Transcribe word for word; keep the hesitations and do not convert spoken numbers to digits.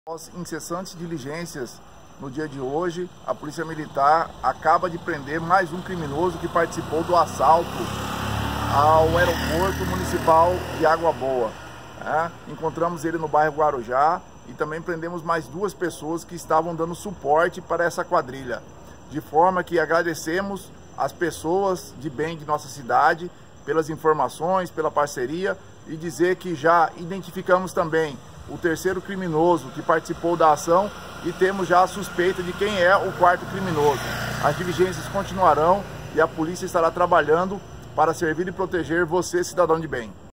Após incessantes diligências no dia de hoje, a Polícia Militar acaba de prender mais um criminoso que participou do assalto ao aeroporto municipal de Água Boa. É, encontramos ele no bairro Guarujá e também prendemos mais duas pessoas que estavam dando suporte para essa quadrilha. De forma que agradecemos as pessoas de bem de nossa cidade pelas informações, pela parceria, e dizer que já identificamos também o terceiro criminoso que participou da ação e temos já a suspeita de quem é o quarto criminoso. As diligências continuarão e a polícia estará trabalhando para servir e proteger você, cidadão de bem.